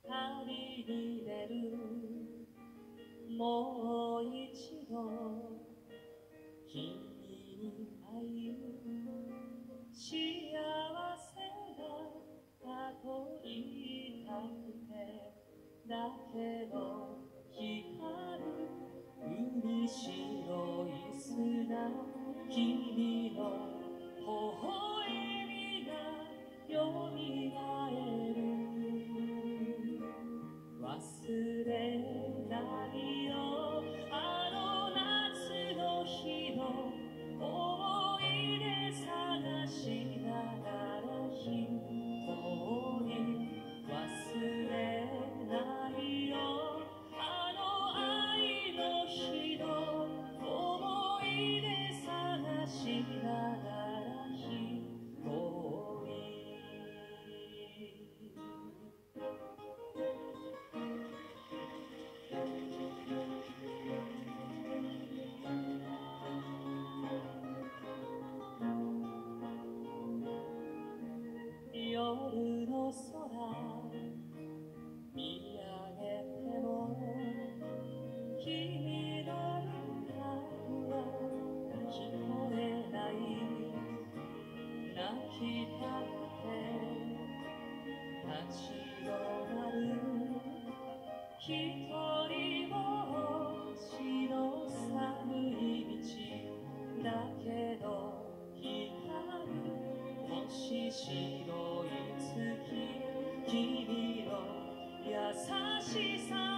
旅に出るもう一度君に会う幸せだと言いたくてだけど光る海白い砂君の微笑みがよみがえる忘れないよあの夏の日の思い出探しながら一人忘れないよあの愛の日の思い出探しながら一人夜の空見上げても君の歌は聞こえない泣きたくて立ち止まる一人ぼっちの寒い道だけど光る星白い月君の優しさ